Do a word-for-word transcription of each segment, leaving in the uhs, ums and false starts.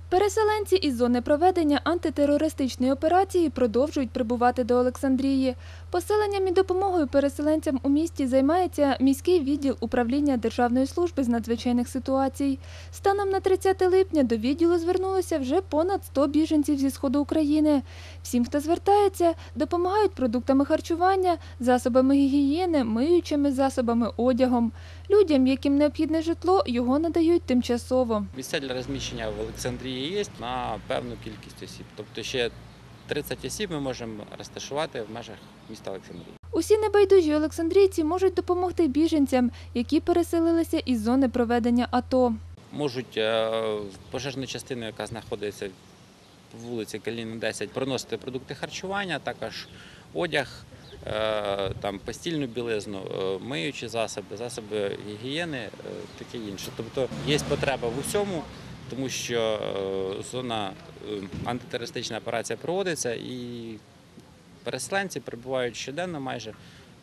Переселенці із зони проведення антитерористичної операції продовжують прибувати до Олександрії. Поселенням і допомогою переселенцям у місті займається міський відділ управління Державної служби з надзвичайних ситуацій. Станом на тридцяте липня до відділу звернулося вже понад сто біженців зі сходу України. Всім, хто звертається, допомагають продуктами харчування, засобами гігієни, миючими засобами, одягом. Людям, яким необхідне житло, його надають тимчасово. Місця для розміщення в Олександрії є на певну кількість осіб. Тобто ще тридцять осіб ми можемо розташувати в межах міста Олександрії. Усі небайдужі олександрійці можуть допомогти біженцям, які переселилися із зони проведення АТО. Можуть пожежну частину, яка знаходиться по вулиці Каліна, десять, приносити продукти харчування, також одяг, там постільну білизну, миючі засоби, засоби гігієни, таке інше. Тобто є потреба в усьому, тому що зона антитерористична операція проводиться і переселенці прибувають щоденно майже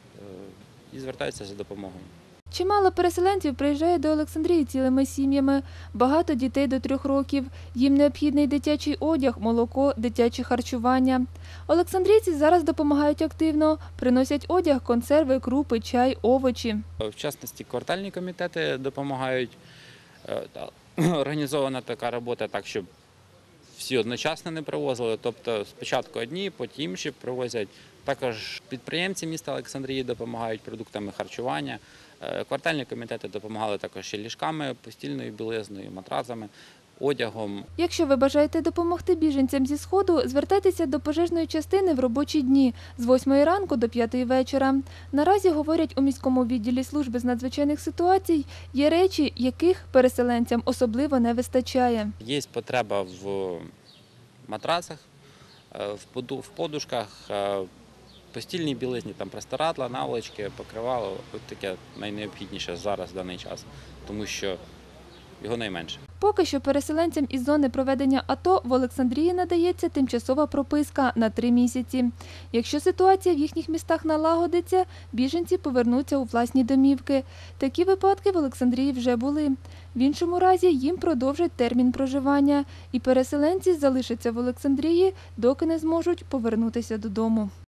і звертаються за допомогою. Чимало переселенців приїжджає до Олександрії цілими сім'ями, багато дітей до трьох років. Їм необхідний дитячий одяг, молоко, дитяче харчування. Олександрійці зараз допомагають активно, приносять одяг, консерви, крупи, чай, овочі. В частності квартальні комітети допомагають. Організована така робота так, щоб всі одночасно не привозили, тобто спочатку одні, потім інші привозять. Також підприємці міста Олександрії допомагають продуктами харчування. Квартальні комітети допомагали також і ліжками, постільною білизною, матрацами, одягом. Якщо ви бажаєте допомогти біженцям зі Сходу, звертайтеся до пожежної частини в робочі дні з восьмої ранку до п'ятої вечора. Наразі, говорять у міському відділі служби з надзвичайних ситуацій, є речі, яких переселенцям особливо не вистачає. Є потреба в матрацах, в подушках, постільній білизні, там простирадла, наволочки, покривало. Ось таке найнеобхідніше зараз в даний час, тому що його найменше. Поки що переселенцям із зони проведення АТО в Олександрії надається тимчасова прописка на три місяці. Якщо ситуація в їхніх містах налагодиться, біженці повернуться у власні домівки. Такі випадки в Олександрії вже були. В іншому разі їм продовжать термін проживання, і переселенці залишаться в Олександрії, доки не зможуть повернутися додому.